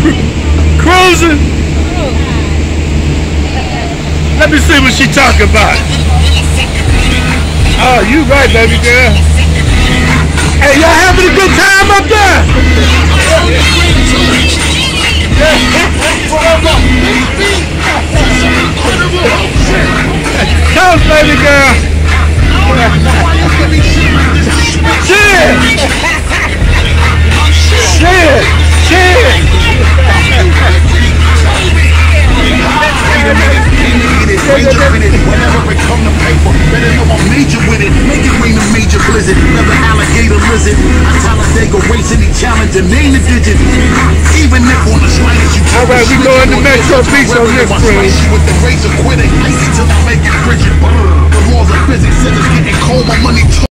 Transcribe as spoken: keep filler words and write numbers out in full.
Cruising. Let me see what she talking about. Oh, you right, baby girl. Hey, y'all having a good time up there? Come, baby girl. Shit. Shit. Shit. Whenever it come to paper, better know I'm major with it. Make it rain a major blizzard. Another alligator lizard. I Talladega race any challenge and name the digit. Even if on the slightest you. All right, we going to Metro Beach on this cruise. With the razor quitting, icy till I make it frigid. The laws of physics said it's getting cold. My money.